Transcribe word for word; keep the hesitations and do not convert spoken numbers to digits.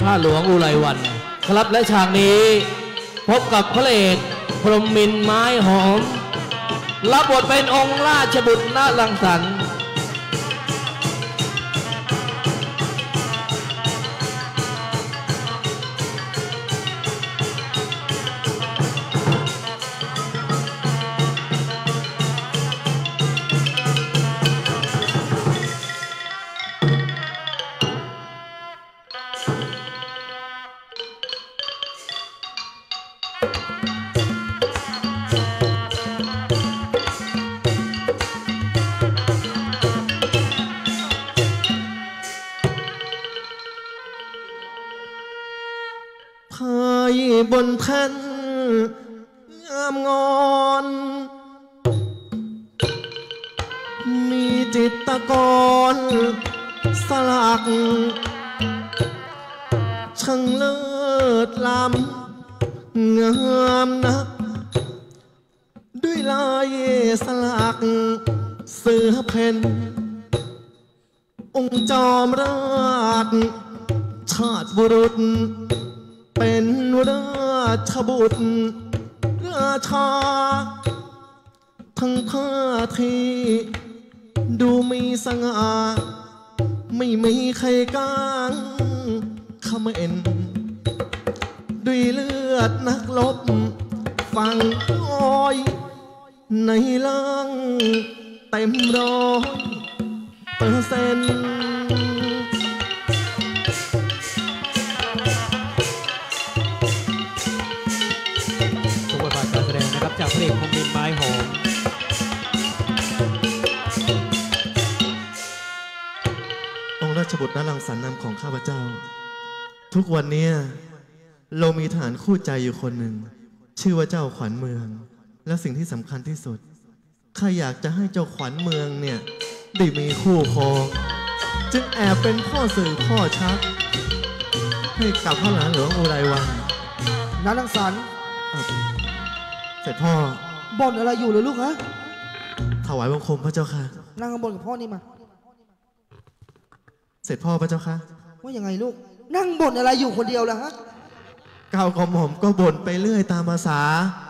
ข้าหลวงอุไรวันครับและฉากนี้พบกับพระเอกพรหมมินทร์ไม้หอมรับบทเป็นองค์ราชบุตรณรังสรรค์บนแท่นงามงอนมีจิตรกรสลักช่างเลิศล้ำงามนักด้วยลายสลักเสือเพ่นองค์จอมราชชาติบุรุษเป็นราชบุตรราชาทั้งท่าทีดูมีสง่าไม่มีใครกล้างเขม่นด้วยเลือดนักรบฟังอ้อยในล่างเต็มร้อยเปอร์เซ็นต์จากเพลงพรหมมินทร์ไม้หอมองค์ราชบุตรณรังสรรค์นำของข้าพเจ้าทุกวันนี้เรามีทหารคู่ใจอยู่คนหนึ่งชื่อว่าเจ้าขวัญเมืองและสิ่งที่สำคัญที่สุดข้าอยากจะให้เจ้าขวัญเมืองเนี่ยได้มีคู่ครองจึงแอบเป็นพ่อสื่อพ่อชักให้กับพระหลานหลวงอุไรวันณรังสรรค์เสร็จพ่อบ่นอะไรอยู่เลยลูกฮะถวายบังคมพระเจ้าค่ะนั่งข้างบนกับพ่อนี่มาเสร็จพ่อพระเจ้าค่ะว่ายังไงลูกนั่งบ่นอะไรอยู่คนเดียวล่ะฮะก้าวกระหม่อมก็บ่นไปเรื่อยตามภาษา